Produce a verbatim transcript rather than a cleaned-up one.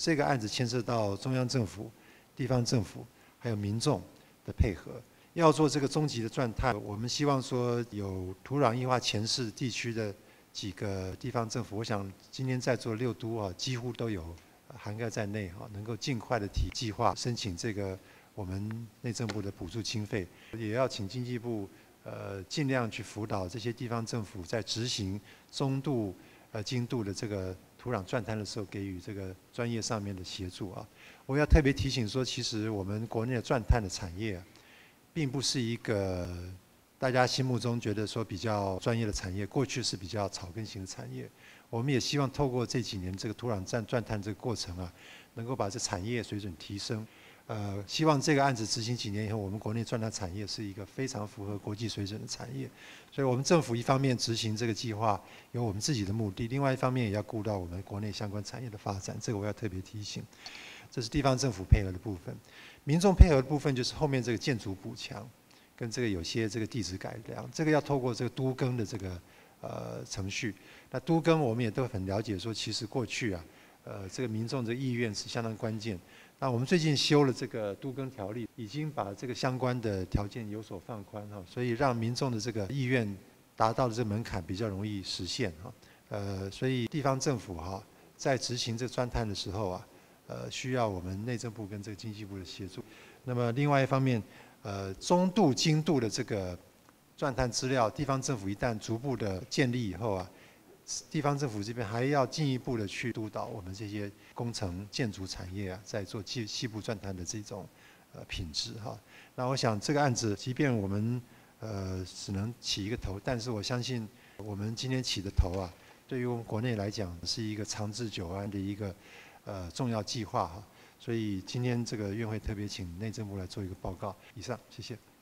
这个案子牵涉到中央政府、地方政府还有民众的配合。要做这个终极的钻探，我们希望说有土壤硬化前市地区的几个地方政府，我想今天在座六都啊，几乎都有涵盖在内哈，能够尽快的提计划申请这个我们内政部的补助经费，也要请经济部呃尽量去辅导这些地方政府在执行中度、呃精度的这个土壤钻探的时候，给予这个专业上面的协助啊。我要特别提醒说，其实我们国内的钻探的产业啊，并不是一个大家心目中觉得说比较专业的产业，过去是比较草根型的产业。我们也希望透过这几年这个土壤钻钻探这个过程啊，能够把这产业水准提升。呃，希望这个案子执行几年以后，我们国内钻探产业是一个非常符合国际水准的产业。所以我们政府一方面执行这个计划有我们自己的目的，另外一方面也要顾到我们国内相关产业的发展，这个我要特别提醒。这是地方政府配合的部分，民众配合的部分就是后面这个建筑补强，跟这个有些这个地质改良，这个要透过这个都更的这个呃程序。那都更我们也都很了解说，其实过去啊，呃这个民众的意愿是相当关键。那我们最近修了这个都更条例，已经把这个相关的条件有所放宽哈，所以让民众的这个意愿达到的这个门槛比较容易实现哈。呃，所以地方政府哈在执行这钻探的时候啊。呃，需要我们内政部跟这个经济部的协助。那么另外一方面，呃，中度、精度的这个钻探资料，地方政府一旦逐步的建立以后啊，地方政府这边还要进一步的去督导我们这些工程建筑产业啊，在做细细部钻探的这种呃品质哈。那我想这个案子，即便我们呃只能起一个头，但是我相信我们今天起的头啊，对于我们国内来讲是一个长治久安的一个。呃，重要计划哈，所以今天这个院会特别请内政部来做一个报告。以上，谢谢。